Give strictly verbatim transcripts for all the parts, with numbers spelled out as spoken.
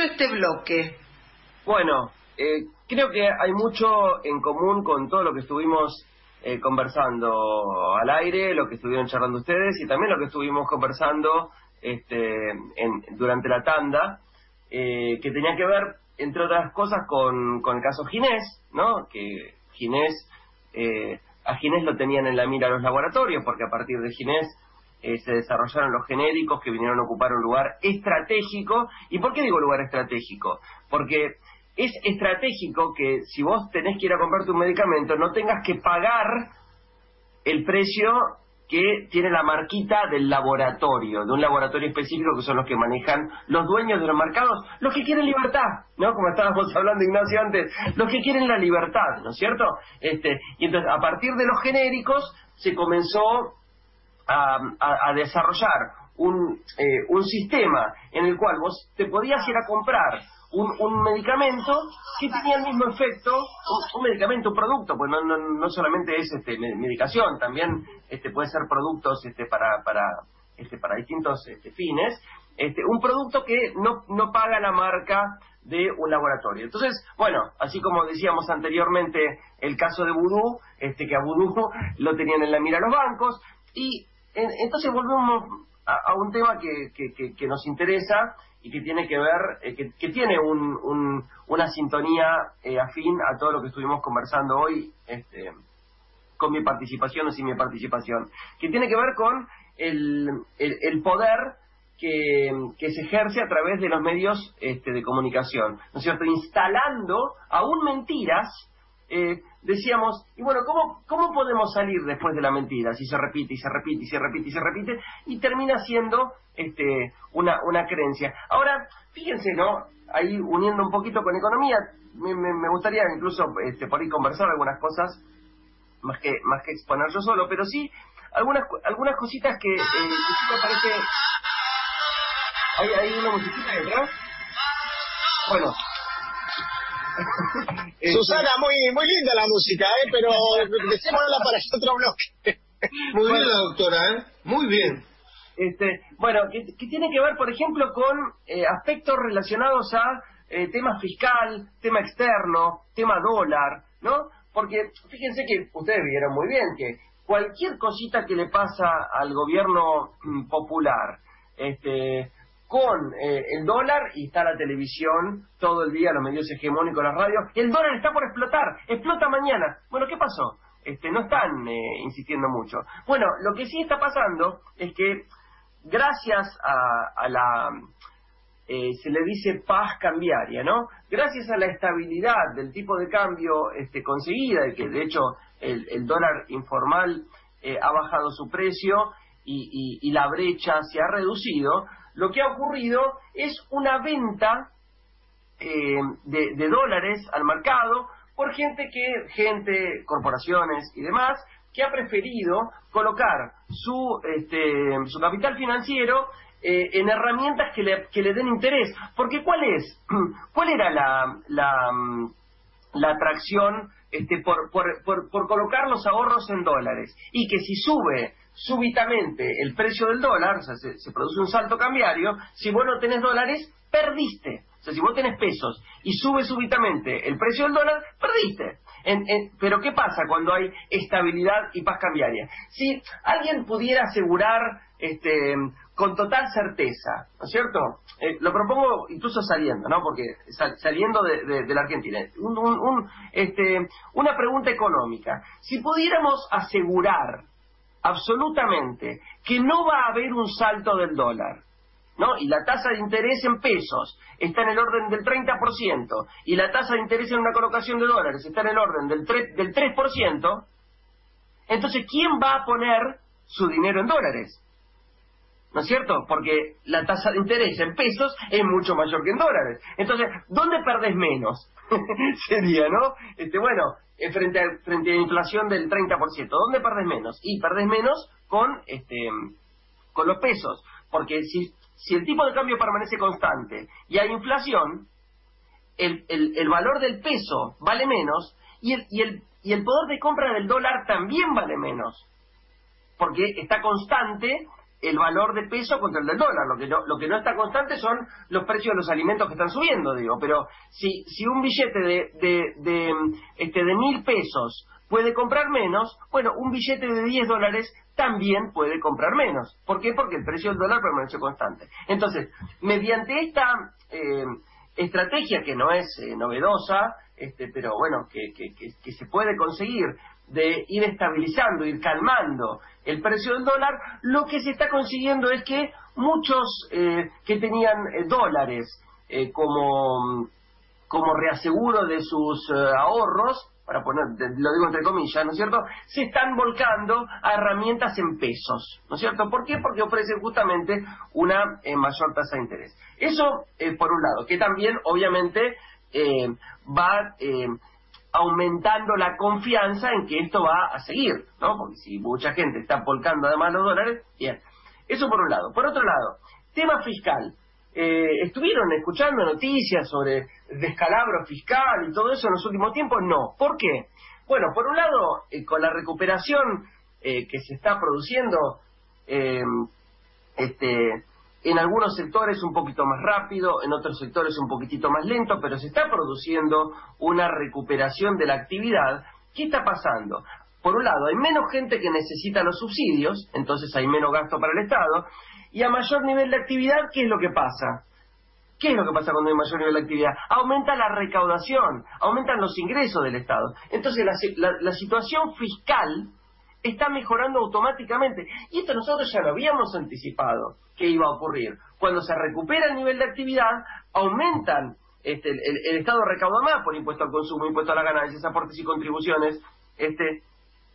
mucho este bloque? Bueno, eh, creo que hay mucho en común con todo lo que estuvimos eh, conversando al aire, lo que estuvieron charlando ustedes y también lo que estuvimos conversando este, en, durante la tanda, eh, que tenía que ver, entre otras cosas, con, con el caso Ginés, ¿no? Que Ginés, eh, a Ginés lo tenían en la mira los laboratorios, porque a partir de Ginés eh, se desarrollaron los genéricos que vinieron a ocupar un lugar estratégico. ¿Y por qué digo lugar estratégico? Porque es estratégico que si vos tenés que ir a comprarte un medicamento, no tengas que pagar el precio que tiene la marquita del laboratorio, de un laboratorio específico que son los que manejan los dueños de los mercados, los que quieren libertad, ¿no? Como estábamos hablando, Ignacio, antes, los que quieren la libertad, ¿no es cierto? Este, y entonces, a partir de los genéricos, se comenzó a, a, a desarrollar un, eh, un sistema en el cual vos te podías ir a comprar Un, un medicamento que tenía el mismo efecto, un, un medicamento, un producto, pues no, no, no solamente es este medicación, también este puede ser productos este para para este para distintos este, fines, este un producto que no no paga la marca de un laboratorio. Entonces, bueno, así como decíamos anteriormente el caso de Vudú, este que a Vudú lo tenían en la mira los bancos, y en, entonces volvemos a, a un tema que, que, que, que nos interesa y que tiene que ver, eh, que, que tiene un, un, una sintonía eh, afín a todo lo que estuvimos conversando hoy, este, con mi participación o sin mi participación, que tiene que ver con el, el, el poder que, que se ejerce a través de los medios este, de comunicación, ¿no es cierto? Instalando aún mentiras. Eh, decíamos, y bueno, ¿cómo, ¿cómo podemos salir después de la mentira? Si se repite y se repite y se repite y se repite, y termina siendo este, una, una creencia. Ahora, fíjense, ¿no? Ahí uniendo un poquito con economía, me, me, me gustaría incluso este, por ahí conversar algunas cosas, más que, más que exponer yo solo, pero sí algunas, algunas cositas que, eh, que sí me parece... ¿Hay, ¿Hay una musiquita detrás? Bueno... Susana, muy muy linda la música, ¿eh? Pero dejémosla para otro bloque. Muy bueno, bien la doctora, ¿eh? Muy bien. Este, bueno, que, que tiene que ver, por ejemplo, con eh, aspectos relacionados a eh, tema fiscal, tema externo, tema dólar, ¿no? Porque fíjense que ustedes vieron muy bien que cualquier cosita que le pasa al gobierno mm, popular, este... con eh, el dólar, y está la televisión todo el día, los medios hegemónicos, las radios, el dólar está por explotar, explota mañana. Bueno, ¿qué pasó? Este, no están eh, insistiendo mucho. Bueno, lo que sí está pasando es que gracias a, a la, eh, se le dice paz cambiaria, ¿no? Gracias a la estabilidad del tipo de cambio este, conseguida, y que de hecho el, el dólar informal eh, ha bajado su precio y, y, y la brecha se ha reducido, lo que ha ocurrido es una venta eh, de, de dólares al mercado por gente que, gente, corporaciones y demás, que ha preferido colocar su, este, su capital financiero eh, en herramientas que le, que le den interés. Porque ¿cuál es? ¿Cuál era la, la, la atracción este, por, por, por, por colocar los ahorros en dólares? Y que si sube súbitamente el precio del dólar, o sea, se, se produce un salto cambiario, si vos no tenés dólares, perdiste. O sea, si vos tenés pesos y sube súbitamente el precio del dólar, perdiste. En, en, pero ¿qué pasa cuando hay estabilidad y paz cambiaria? Si alguien pudiera asegurar este, con total certeza, ¿no es cierto? Eh, lo propongo incluso saliendo, ¿no? Porque sal, saliendo de, de, de la Argentina. Un, un, un, este, una pregunta económica. Si pudiéramos asegurar absolutamente que no va a haber un salto del dólar, ¿no? Y la tasa de interés en pesos está en el orden del treinta por ciento y la tasa de interés en una colocación de dólares está en el orden del tres, del tres por ciento, entonces ¿quién va a poner su dinero en dólares? ¿No es cierto? Porque la tasa de interés en pesos es mucho mayor que en dólares. Entonces, ¿dónde perdés menos? Sería, ¿no? Este, bueno, frente a, frente a la inflación del treinta por ciento, ¿dónde perdés menos? Y perdés menos con, este, con los pesos. Porque si, si el tipo de cambio permanece constante y hay inflación, el, el, el valor del peso vale menos y el, y, el, y el poder de compra del dólar también vale menos. Porque está constante el valor de peso contra el del dólar. Lo que no, lo que no está constante son los precios de los alimentos que están subiendo, digo. Pero si si un billete de de de, este, de mil pesos puede comprar menos, bueno, un billete de diez dólares también puede comprar menos. ¿Por qué? Porque el precio del dólar permanece constante. Entonces, mediante esta eh, estrategia que no es eh, novedosa, este, pero bueno, que, que, que, que se puede conseguir, de ir estabilizando, ir calmando el precio del dólar, lo que se está consiguiendo es que muchos eh, que tenían eh, dólares eh, como, como reaseguro de sus eh, ahorros, para poner, lo digo entre comillas, ¿no es cierto?, se están volcando a herramientas en pesos, ¿no es cierto? ¿Por qué? Porque ofrecen justamente una eh, mayor tasa de interés. Eso, eh, por un lado, que también, obviamente, eh, va... Eh, aumentando la confianza en que esto va a seguir, ¿no? Porque si mucha gente está volcando además los dólares, bien. Eso por un lado. Por otro lado, tema fiscal. Eh, ¿Estuvieron escuchando noticias sobre descalabro fiscal y todo eso en los últimos tiempos? No. ¿Por qué? Bueno, por un lado, eh, con la recuperación eh, que se está produciendo, eh, este... en algunos sectores un poquito más rápido, en otros sectores un poquitito más lento, pero se está produciendo una recuperación de la actividad. ¿Qué está pasando? Por un lado, hay menos gente que necesita los subsidios, entonces hay menos gasto para el Estado, y a mayor nivel de actividad, ¿qué es lo que pasa? ¿Qué es lo que pasa cuando hay mayor nivel de actividad? Aumenta la recaudación, aumentan los ingresos del Estado. Entonces la, la, la situación fiscal está mejorando automáticamente. Y esto nosotros ya lo habíamos anticipado que iba a ocurrir. Cuando se recupera el nivel de actividad, aumentan, este, el, el Estado recauda más por impuesto al consumo, impuesto a las ganancias, aportes y contribuciones, este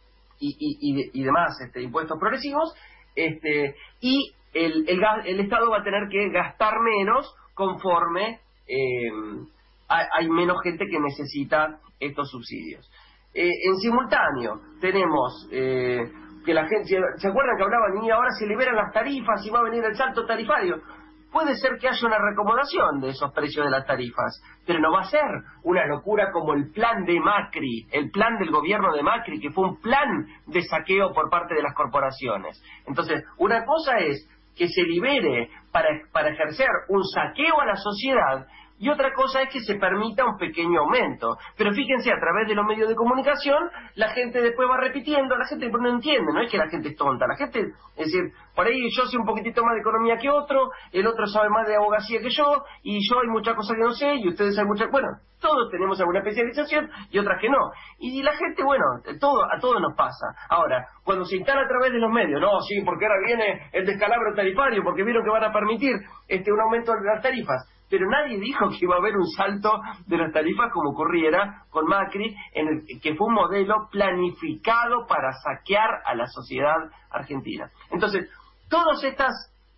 y, y, y, de, y demás este, impuestos progresivos, este y el, el, el Estado va a tener que gastar menos conforme eh, hay, hay menos gente que necesita estos subsidios. Eh, en simultáneo tenemos eh, que la gente, ¿se acuerdan que hablaban y ahora se liberan las tarifas y va a venir el salto tarifario? Puede ser que haya una reacomodación de esos precios de las tarifas, pero no va a ser una locura como el plan de Macri, el plan del gobierno de Macri, que fue un plan de saqueo por parte de las corporaciones. Entonces, una cosa es que se libere para, para ejercer un saqueo a la sociedad, y otra cosa es que se permita un pequeño aumento. Pero fíjense, a través de los medios de comunicación, la gente después va repitiendo, la gente no entiende, no es que la gente es tonta, la gente, es decir, por ahí yo sé un poquitito más de economía que otro, el otro sabe más de abogacía que yo, y yo hay muchas cosas que no sé, y ustedes hay muchas, bueno, todos tenemos alguna especialización, y otras que no. Y la gente, bueno, todo a todos nos pasa. Ahora, cuando se instala a través de los medios, no, sí, porque ahora viene el descalabro tarifario, porque vieron que van a permitir este un aumento de las tarifas. Pero nadie dijo que iba a haber un salto de las tarifas como ocurriera con Macri, en el que fue un modelo planificado para saquear a la sociedad argentina. Entonces, todas estas,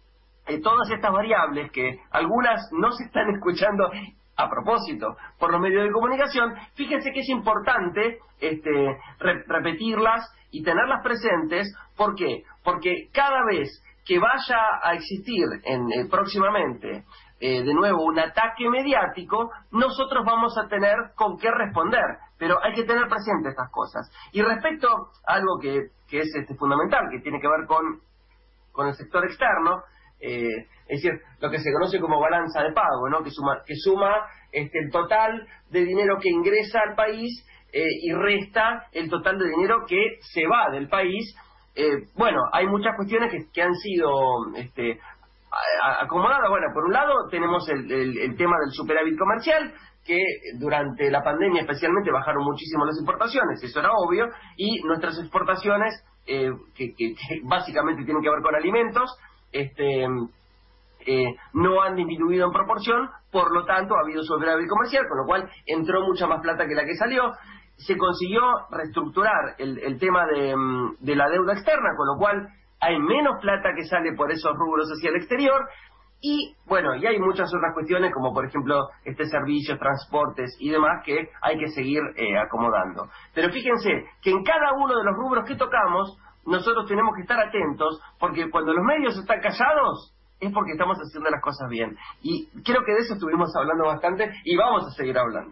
eh, todas estas variables que algunas no se están escuchando a propósito por los medios de comunicación, fíjense que es importante este, re repetirlas y tenerlas presentes. ¿Por qué? Porque cada vez que vaya a existir en, eh, próximamente Eh, de nuevo un ataque mediático, nosotros vamos a tener con qué responder, pero hay que tener presente estas cosas. Y respecto a algo que, que es este, fundamental, que tiene que ver con, con el sector externo, eh, es decir, lo que se conoce como balanza de pago, ¿no? que suma, que suma este, el total de dinero que ingresa al país eh, y resta el total de dinero que se va del país. Eh, bueno, hay muchas cuestiones que, que han sido este, acomodada. Bueno, por un lado tenemos el, el, el tema del superávit comercial, que durante la pandemia especialmente bajaron muchísimo las importaciones, eso era obvio, y nuestras exportaciones, eh, que, que, que básicamente tienen que ver con alimentos, este eh, no han disminuido en proporción, por lo tanto ha habido superávit comercial, con lo cual entró mucha más plata que la que salió. Se consiguió reestructurar el, el tema de, de la deuda externa, con lo cual hay menos plata que sale por esos rubros hacia el exterior. Y bueno, y hay muchas otras cuestiones, como por ejemplo este servicios, transportes y demás, que hay que seguir eh, acomodando. Pero fíjense que en cada uno de los rubros que tocamos, nosotros tenemos que estar atentos, porque cuando los medios están callados, es porque estamos haciendo las cosas bien. Y creo que de eso estuvimos hablando bastante, y vamos a seguir hablando.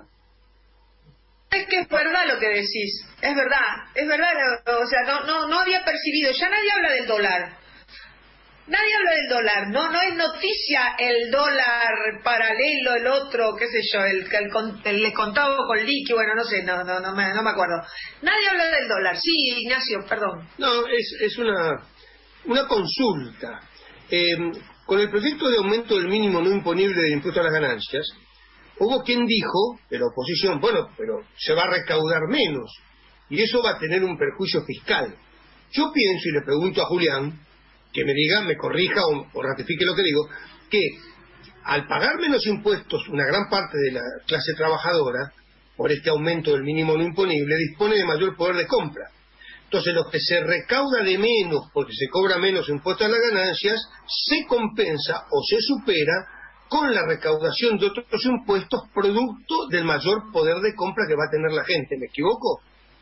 Es que es verdad lo que decís, es verdad, es verdad, o sea, no no no había percibido, ya nadie habla del dólar. Nadie habla del dólar, ¿no? No es noticia el dólar paralelo, el otro, qué sé yo, el que el, el, el contado con liqui, bueno, no sé, no no no me, no me acuerdo. Nadie habla del dólar. Sí, Ignacio, perdón. No, es, es una, una consulta. Eh, con el proyecto de aumento del mínimo no imponible del impuesto a las ganancias, hubo quien dijo, de la oposición, bueno, pero se va a recaudar menos, y eso va a tener un perjuicio fiscal. Yo pienso, y le pregunto a Julián, que me diga, me corrija o, o ratifique lo que digo, que al pagar menos impuestos una gran parte de la clase trabajadora, por este aumento del mínimo no imponible, dispone de mayor poder de compra. Entonces lo que se recauda de menos porque se cobra menos impuestos a las ganancias, se compensa o se supera con la recaudación de otros impuestos producto del mayor poder de compra que va a tener la gente. ¿Me equivoco?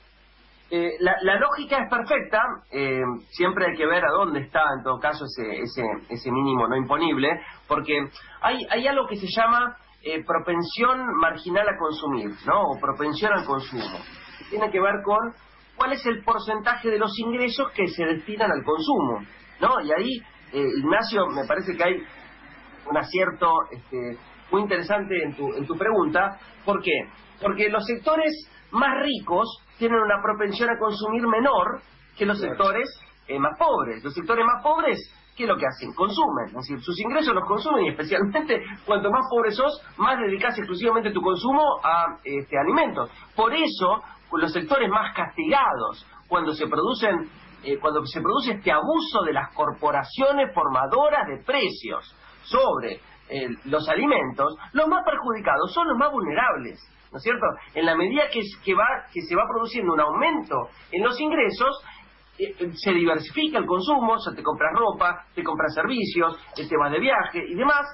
Eh, la, la lógica es perfecta, eh, siempre hay que ver a dónde está en todo caso ese ese, ese mínimo no imponible, porque hay, hay algo que se llama eh, propensión marginal a consumir, ¿no? O propensión al consumo, que tiene que ver con cuál es el porcentaje de los ingresos que se destinan al consumo, ¿no? Y ahí, eh, Ignacio, me parece que hay un acierto este, muy interesante en tu, en tu pregunta. ¿Por qué? Porque los sectores más ricos tienen una propensión a consumir menor que los sectores eh, más pobres. Los sectores más pobres, ¿qué es lo que hacen? Consumen, es decir, sus ingresos los consumen, y especialmente cuanto más pobre sos, más dedicás exclusivamente tu consumo a este, alimentos. Por eso, los sectores más castigados, cuando se producen, eh, cuando se produce este abuso de las corporaciones formadoras de precios sobre eh, los alimentos, los más perjudicados son los más vulnerables, ¿no es cierto? En la medida que, que, va, que se va produciendo un aumento en los ingresos, eh, se diversifica el consumo, o sea, te compras ropa, te compras servicios, te vas de viaje y demás,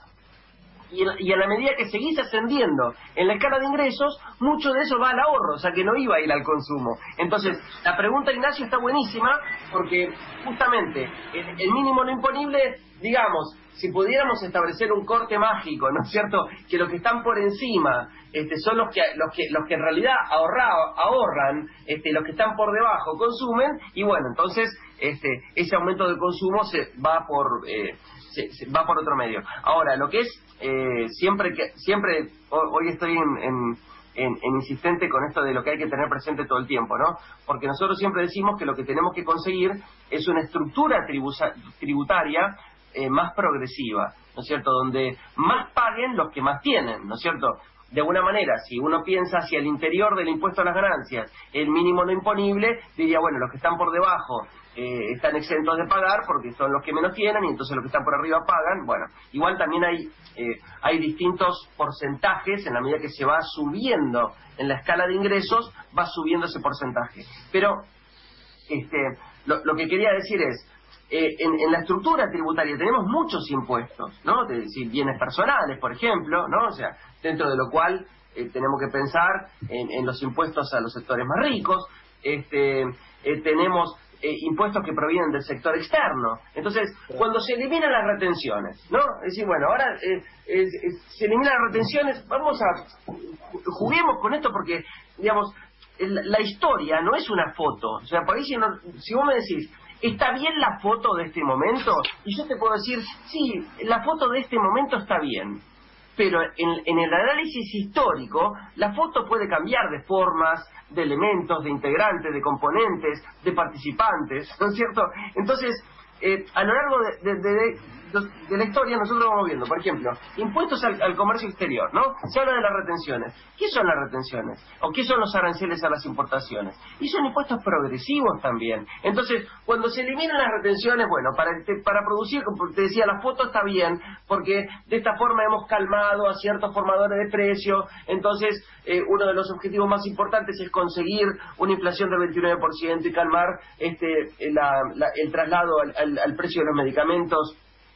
y, y a la medida que seguís ascendiendo en la escala de ingresos, mucho de eso va al ahorro, o sea que no iba a ir al consumo. Entonces, la pregunta, Ignacio, está buenísima, porque justamente el, el mínimo no imponible, digamos, si pudiéramos establecer un corte mágico, ¿no es cierto?, que los que están por encima este, son los que los que los que en realidad ahorra, ahorran, este, los que están por debajo consumen, y bueno, entonces este, ese aumento de consumo se va por eh, se, se va por otro medio. Ahora, lo que es eh, siempre que siempre hoy estoy en, en En, en insistente con esto de lo que hay que tener presente todo el tiempo, ¿no? Porque nosotros siempre decimos que lo que tenemos que conseguir es una estructura tribusa, tributaria eh, más progresiva, ¿no es cierto? Donde más paguen los que más tienen, ¿no es cierto? De alguna manera, si uno piensa hacia el interior del impuesto a las ganancias, el mínimo no imponible, diría, bueno, los que están por debajo eh, están exentos de pagar porque son los que menos tienen, y entonces los que están por arriba pagan. Bueno, igual también hay eh, hay distintos porcentajes, en la medida que se va subiendo en la escala de ingresos, va subiendo ese porcentaje. Pero este lo, lo que quería decir es, Eh, en, en la estructura tributaria tenemos muchos impuestos, ¿no? De, si bienes personales, por ejemplo, ¿no? O sea, dentro de lo cual eh, tenemos que pensar en, en los impuestos a los sectores más ricos. Este, eh, tenemos eh, impuestos que provienen del sector externo. Entonces, cuando se eliminan las retenciones, ¿no? Es decir, bueno, ahora eh, eh, eh, se eliminan las retenciones, vamos a juguemos con esto porque, digamos, el, la historia no es una foto. O sea, por ahí si, no, si vos me decís, ¿está bien la foto de este momento? Y yo te puedo decir, sí, la foto de este momento está bien. Pero en, en el análisis histórico, la foto puede cambiar de formas, de elementos, de integrantes, de componentes, de participantes, ¿no es cierto? Entonces, eh, a lo largo de, de, de, de, de la historia nosotros vamos viendo, por ejemplo, impuestos al, al comercio exterior, ¿no? Se habla de las retenciones. ¿Qué son las retenciones? ¿O qué son los aranceles a las importaciones? Y son impuestos progresivos también. Entonces, cuando se eliminan las retenciones, bueno, para, para producir, como te decía, la foto está bien, porque de esta forma hemos calmado a ciertos formadores de precios. Entonces, eh, uno de los objetivos más importantes es conseguir una inflación del veintinueve por ciento y calmar este la, la, el traslado al, al, al precio de los medicamentos,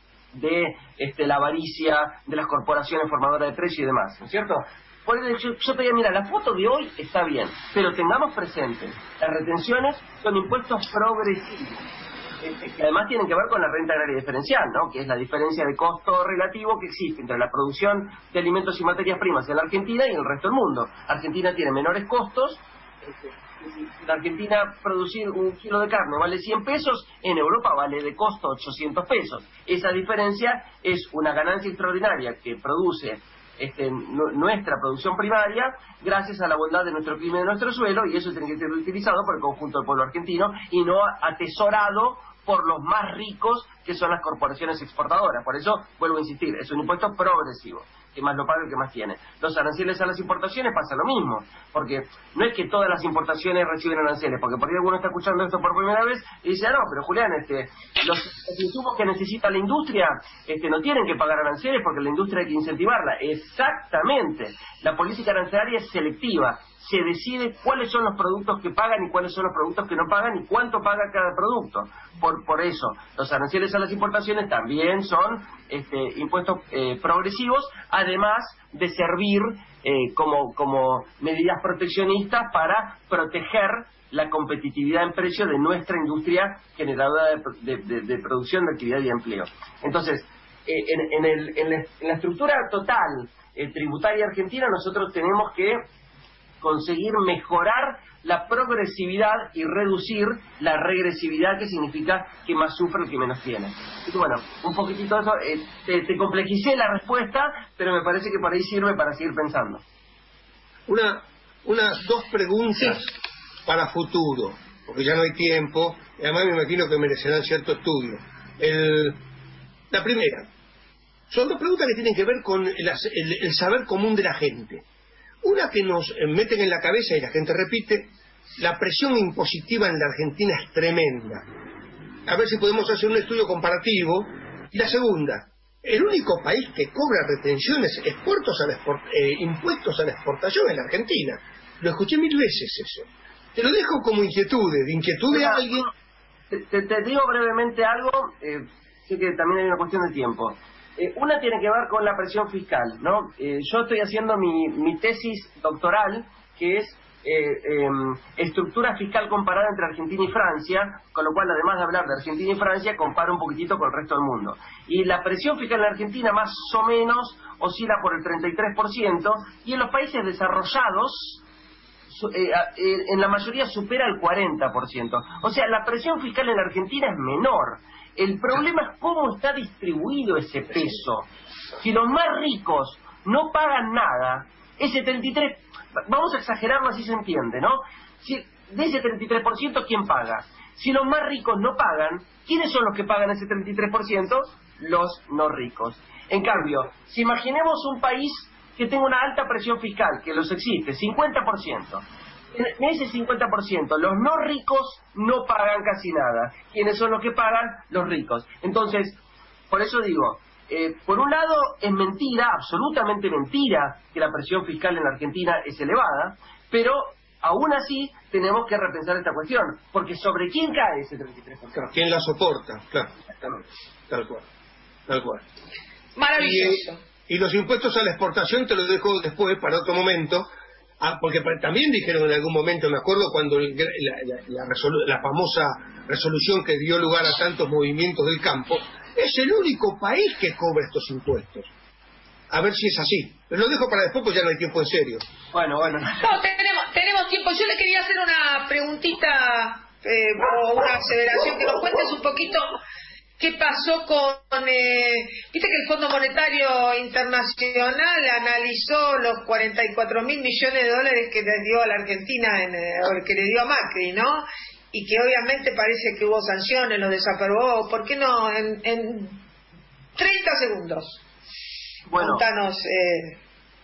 de este, la avaricia de las corporaciones formadoras de precios y demás, ¿no es cierto? Por eso yo, yo te diría, mira, la foto de hoy está bien, pero tengamos presente, las retenciones son impuestos progresivos, este, que además tienen que ver con la renta agraria diferencial, ¿no? Que es la diferencia de costo relativo que existe entre la producción de alimentos y materias primas en la Argentina y en el resto del mundo. Argentina tiene menores costos, este, en Argentina producir un kilo de carne vale cien pesos, en Europa vale de costo ochocientos pesos. Esa diferencia es una ganancia extraordinaria que produce este, nuestra producción primaria gracias a la bondad de nuestro clima y de nuestro suelo, y eso tiene que ser utilizado por el conjunto del pueblo argentino y no atesorado por los más ricos, que son las corporaciones exportadoras. Por eso, vuelvo a insistir, es un impuesto progresivo, que más lo paga el que más tiene. Los aranceles a las importaciones pasa lo mismo, porque no es que todas las importaciones reciben aranceles, porque por ahí alguno está escuchando esto por primera vez y dice, ah, no, pero Julián, este, los, los insumos que necesita la industria este, no tienen que pagar aranceles porque la industria hay que incentivarla. Exactamente. La política arancelaria es selectiva. Se decide cuáles son los productos que pagan y cuáles son los productos que no pagan y cuánto paga cada producto. Por por eso, los aranceles a las importaciones también son este, impuestos eh, progresivos, además de servir eh, como, como medidas proteccionistas para proteger la competitividad en precio de nuestra industria generadora de, de, de, de producción, de actividad y de empleo. Entonces, eh, en, en, el, en, la, en la estructura total eh, tributaria argentina, nosotros tenemos que conseguir mejorar la progresividad y reducir la regresividad, que significa que más sufre el que menos tiene. Y bueno, un poquitito de eso, eh, te, te complejicé la respuesta, pero me parece que por ahí sirve para seguir pensando. Una, unas dos preguntas sí. para futuro, porque ya no hay tiempo, y además me imagino que merecerán cierto estudio. El, la primera, son dos preguntas que tienen que ver con el, el, el saber común de la gente. Una que nos meten en la cabeza y la gente repite, la presión impositiva en la Argentina es tremenda. A ver si podemos hacer un estudio comparativo. Y la segunda, el único país que cobra retenciones, exportos a la export, eh, impuestos a la exportación es la Argentina. Lo escuché mil veces eso. Te lo dejo como inquietudes, de inquietud de alguien. Te, te, te digo brevemente algo, eh, sé que también hay una cuestión de tiempo. Eh, una tiene que ver con la presión fiscal, ¿no? Eh, yo estoy haciendo mi, mi tesis doctoral, que es eh, eh, estructura fiscal comparada entre Argentina y Francia, con lo cual, además de hablar de Argentina y Francia, comparo un poquitito con el resto del mundo. Y la presión fiscal en Argentina, más o menos, oscila por el treinta y tres por ciento, y en los países desarrollados, eh, eh, en la mayoría supera el cuarenta por ciento. O sea, la presión fiscal en Argentina es menor. El problema es cómo está distribuido ese peso. Si los más ricos no pagan nada, ese treinta y tres por ciento, vamos a exagerarlo así se entiende, ¿no? Si de ese treinta y tres por ciento, ¿quién paga? Si los más ricos no pagan, ¿quiénes son los que pagan ese treinta y tres por ciento? Los no ricos. En cambio, si imaginemos un país que tenga una alta presión fiscal, que los existe, cincuenta por ciento. En ese cincuenta por ciento, los no ricos no pagan casi nada. ¿Quiénes son los que pagan? Los ricos. Entonces, por eso digo, eh, por un lado es mentira, absolutamente mentira, que la presión fiscal en la Argentina es elevada, pero aún así tenemos que repensar esta cuestión, porque ¿sobre quién cae ese treinta y tres por ciento? ¿Quién la soporta? Claro, tal cual, tal cual. Maravilloso. Y, y los impuestos a la exportación te los dejo después para otro momento. Ah, porque también dijeron en algún momento, me acuerdo cuando el, la, la, la, resolu la famosa resolución que dio lugar a tantos movimientos del campo, es el único país que cobra estos impuestos. A ver si es así. Pero lo dejo para después, pues ya no hay tiempo en serio. Bueno, bueno. No, tenemos, tenemos tiempo. Yo le quería hacer una preguntita eh, o una aseveración, que nos cuentes un poquito qué pasó con... Eh, Viste que el Fondo Monetario Internacional analizó los cuarenta y cuatro mil millones de dólares que le dio a la Argentina, en, eh, o que le dio a Macri, ¿no? Y que obviamente parece que hubo sanciones, lo desaprobó. ¿Por qué no? En, en treinta segundos. Bueno, contanos... Eh...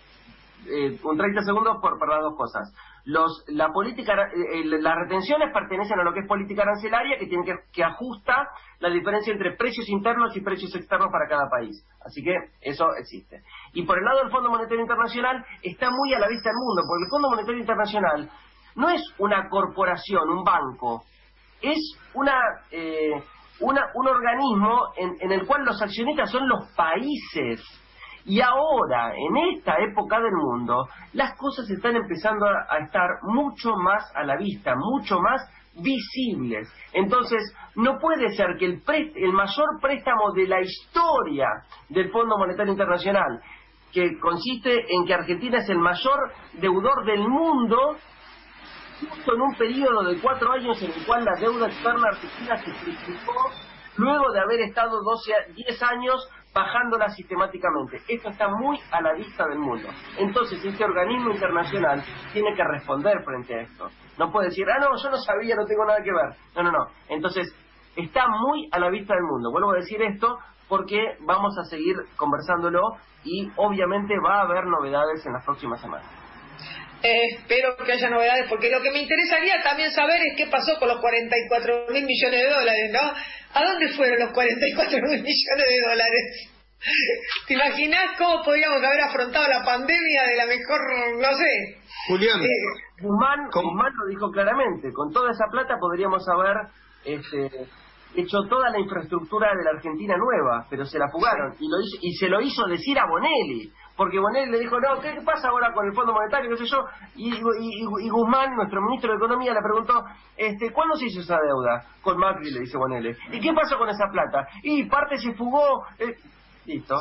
Eh, un treinta segundos por, por las dos cosas. Los, la política, eh, las retenciones pertenecen a lo que es política arancelaria, que tiene que, que ajusta la diferencia entre precios internos y precios externos para cada país. Así que eso existe. Y por el lado del Fondo Monetario Internacional está muy a la vista del mundo, porque el Fondo Monetario Internacional no es una corporación, un banco, es una, eh, una un organismo en, en el cual los accionistas son los países. Y ahora, en esta época del mundo, las cosas están empezando a, a estar mucho más a la vista, mucho más visibles. Entonces, no puede ser que el, el mayor préstamo de la historia del Fondo Monetario Internacional, que consiste en que Argentina es el mayor deudor del mundo, justo en un periodo de cuatro años en el cual la deuda externa argentina se triplicó, luego de haber estado doce, diez años bajándola sistemáticamente. Esto está muy a la vista del mundo. Entonces, este organismo internacional tiene que responder frente a esto. No puede decir, ah, no, yo no sabía, no tengo nada que ver. No, no, no. Entonces, está muy a la vista del mundo. Vuelvo a decir esto porque vamos a seguir conversándolo y obviamente va a haber novedades en las próximas semanas. Eh, espero que haya novedades, porque lo que me interesaría también saber es qué pasó con los cuarenta y cuatro mil millones de dólares, ¿no? ¿A dónde fueron los cuarenta y cuatro mil millones de dólares? ¿Te imaginas cómo podríamos haber afrontado la pandemia de la mejor, no sé? Julián, eh, Guzmán, Guzmán lo dijo claramente, con toda esa plata podríamos haber este, hecho toda la infraestructura de la Argentina nueva, pero se la fugaron, y, lo hizo, y se lo hizo decir a Bonelli. Porque Bonelli le dijo, no, ¿qué pasa ahora con el Fondo Monetario? ¿Qué sé yo? Y, y, y Guzmán, nuestro ministro de Economía, le preguntó, este, ¿cuándo se hizo esa deuda? Con Macri, le dice Bonelli. ¿Y qué pasó con esa plata? Y parte se fugó. Eh, listo.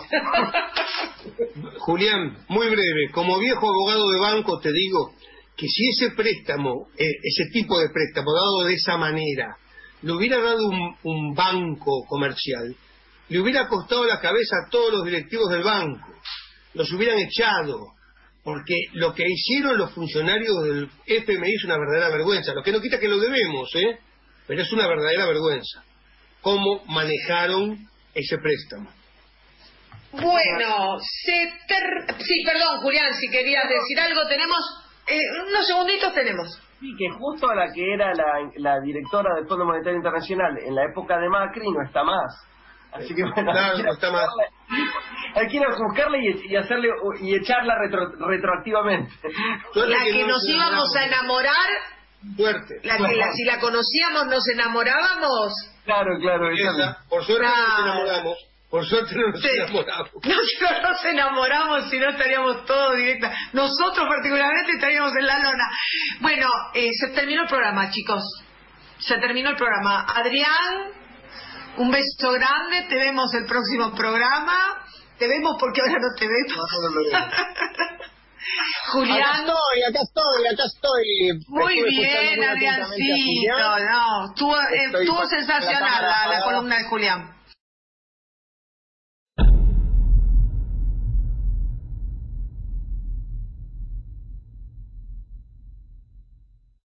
Julián, muy breve, como viejo abogado de banco te digo que si ese préstamo, eh, ese tipo de préstamo dado de esa manera, le hubiera dado un, un banco comercial, le hubiera costado la cabeza a todos los directivos del banco. Los hubieran echado, porque lo que hicieron los funcionarios del F M I es una verdadera vergüenza, lo que no quita que lo debemos, ¿eh? Pero es una verdadera vergüenza cómo manejaron ese préstamo. Bueno, se ter... sí, perdón, Julián, si querías decir algo, tenemos, eh, unos segunditos tenemos. Sí, que justo a la que era la, la directora del Fondo Monetario Internacional en la época de Macri no está más. Así que bueno, claro, no está más. Hay que ir a buscarla y, y hacerle y echarla retro, retroactivamente. La que, que nos íbamos a enamorar, fuerte. La que la, si la conocíamos nos enamorábamos. Claro, claro. Esa, por suerte claro. no nos enamoramos. Por suerte no nos sí. enamoramos. No, no nos enamoramos, si no estaríamos todos directos. Nosotros particularmente estaríamos en la lona. Bueno, eh, se terminó el programa, chicos. Se terminó el programa. Adrián, un beso grande, te vemos el próximo programa. Te vemos porque ahora no te vemos. No, no, no, no. Julián. Acá estoy, acá estoy, acá estoy. Muy bien, Adriancito. No, estuvo, estuvo sensacional la, la columna de Julián.